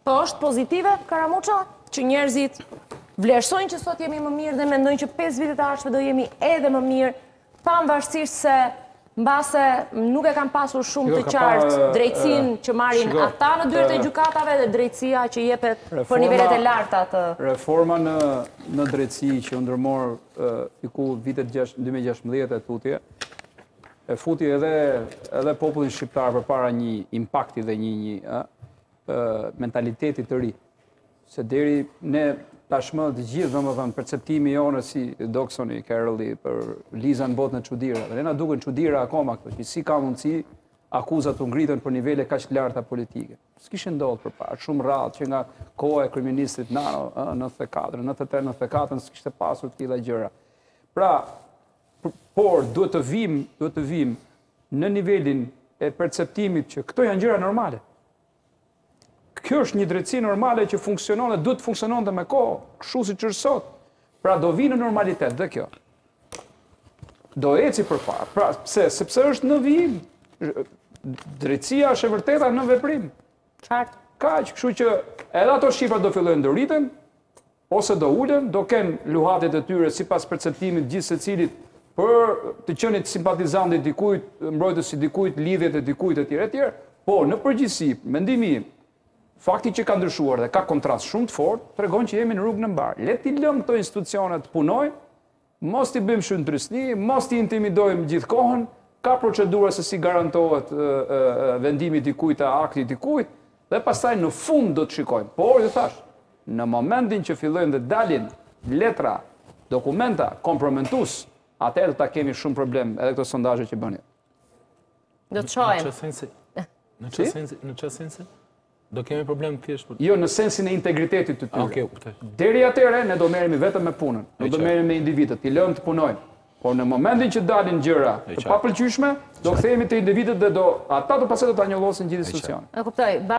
Po është pozitive, Karamuça, që njerëzit vlerësojnë që sot jemi më mirë dhe mendojnë që 5 vitet e ardhshme do jemi edhe më mirë, pavarësisht se mbase nuk e kanë pasur shumë të qartë drejtësinë që marrin ata në dyert e gjykatave dhe drejtësia që jepet për nivelet e larta të... Reforma në drejtësi që u ndërmor diku vitet 2016 e futi edhe popullin shqiptar përpara një impakti dhe një mentaliteti të ri. Se deri ne tashmë të gjithë, domethënë, perceptimi jonë si Doksoni, Kerolli, për Liza në botën e çuditërave. Ne na duken çuditëra akoma këto, që si ka mundësi akuzat të ngritën për nivele kaq të larta politike. S'kishin ndodhur përpara, shumë rrallë që nga koha e kryeministit Nano, 94, 93, 94 s'kishte pasur të tilla gjëra. Pra, por duhet të vim në nivelin e perceptimit që këto janë gjëra normale. Kjo është një drejtësi normale që funksionon dhe duhet të funksionon dhe me kohë, kështu si që është sot. Pra do vi në normalitet dhe kjo. Do eci përpara. Pra, sepse është në vijim. Drejtësia është e vërteta në veprim. Qartë. Kaq, kështu që edhe ato shifra do fillojnë të rriten, ose do ulen, do kenë luhatit e tyre sipas perceptimit gjithë secilit për të qenit simpatizantit dikujt, mbrojtësi dikujt, lidhjet e dikujt e tjerë, por në përgjithësi, mendimi im, fakti që ka ndryshuar dhe ka kontrast shumë të fortë, tregon që jemi në rrugë në mbar. Le t'i lëmë këto institucionet të punojnë, mos t'i bëjmë shëndrysni, mos t'i intimidojmë gjithë kohën, ka procedura se si garantohet vendimi dikujt a akti dikujt, dhe pastaj në fund do të shikojmë. Por, ju thash, në momentin që fillojnë dhe dalin letra, dokumenta, kompromentus, atëherë do ta kemi shumë problem edhe këto sondazhe që bëni. Do të shohim. Në çfarë sensi? Do kemi problem thjesht për... Jo, në sensin e integritetit të tyre. Deri atëherë ne do merremi vetëm me punën, do merremi me individët, i lëmë të punojnë. Por në momentin që dalin gjëra të papëlqyeshme, do kthehemi te individët dhe ata do pastaj do ta njollosin gjithë institucionin. E kuptoj.